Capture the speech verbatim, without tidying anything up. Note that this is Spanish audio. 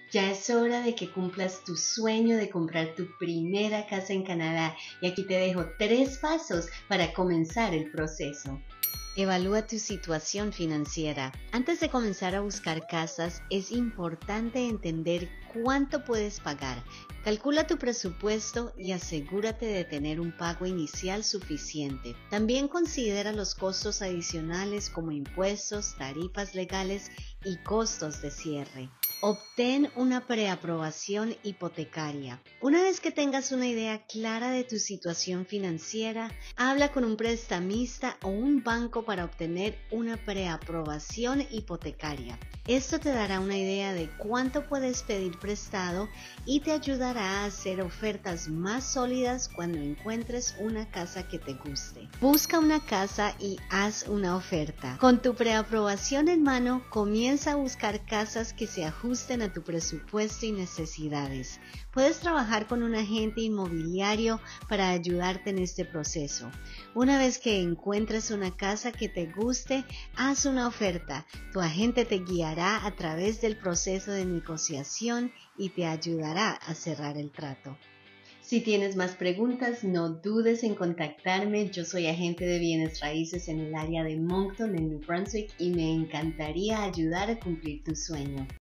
Ya es hora de que cumplas tu sueño de comprar tu primera casa en Canadá y aquí te dejo tres pasos para comenzar el proceso. Evalúa tu situación financiera. Antes de comenzar a buscar casas, es importante entender cuánto puedes pagar. Calcula tu presupuesto y asegúrate de tener un pago inicial suficiente. También considera los costos adicionales como impuestos, tarifas legales y costos de cierre. Obtén una preaprobación hipotecaria. Una vez que tengas una idea clara de tu situación financiera, habla con un prestamista o un banco para obtener una preaprobación hipotecaria. Esto te dará una idea de cuánto puedes pedir prestado y te ayudará a hacer ofertas más sólidas cuando encuentres una casa que te guste. Busca una casa y haz una oferta. Con tu preaprobación en mano, comienza a buscar casas que se ajusten a tu presupuesto y necesidades. Puedes trabajar con un agente inmobiliario para ayudarte en este proceso. Una vez que encuentres una casa que te guste, haz una oferta. Tu agente te guiará a través del proceso de negociación y te ayudará a cerrar el trato. Si tienes más preguntas, no dudes en contactarme. Yo soy agente de bienes raíces en el área de Moncton, en New Brunswick, y me encantaría ayudar a cumplir tu sueño.